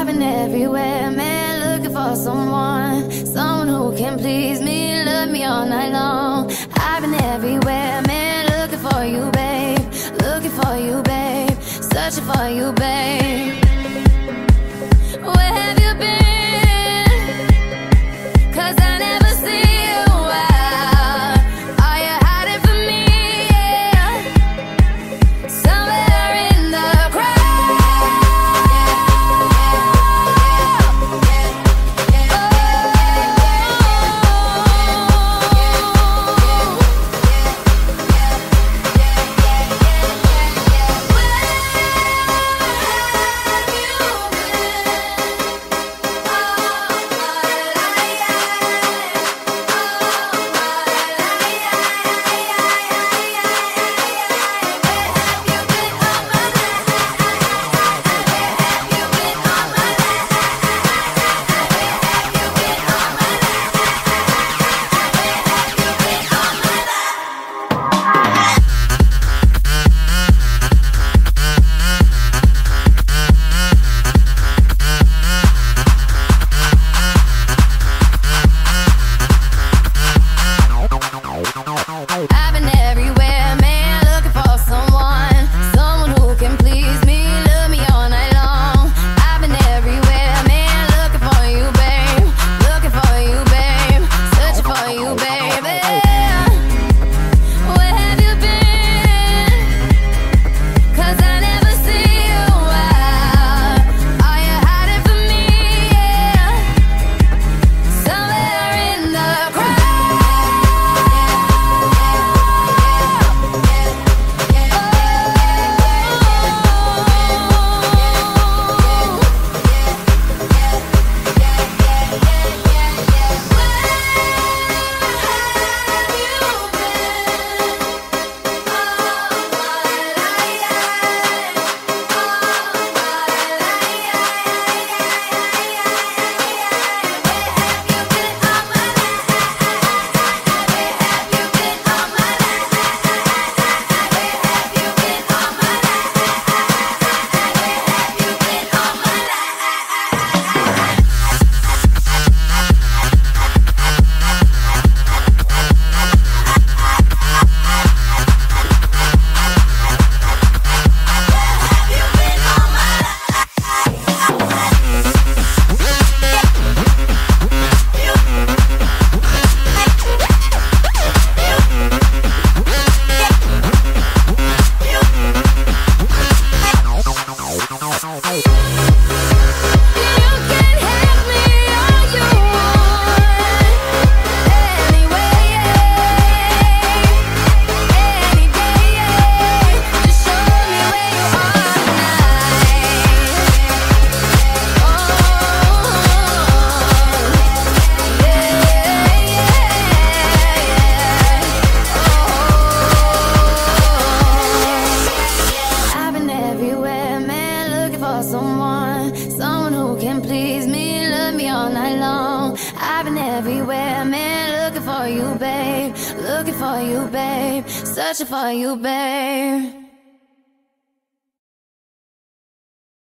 I've been everywhere, man, looking for someone who can please me, love me all night long. I've been everywhere, man, looking for you, babe, searching for you, babe. Where have you been? 'Cause I never see you out. Are you hiding from me? Yeah. Somewhere in the crowd. I've been everywhere, man, looking for someone who can please me, love me all night long. I've been everywhere, man, looking for you, babe, searching for you, baby. Where have you been? 'Cause I never see you out. Are you hiding from me? Yeah. Somewhere in the crowd. Someone who can please me, love me all night long. I've been everywhere, man, looking for you, babe, searching for you, babe.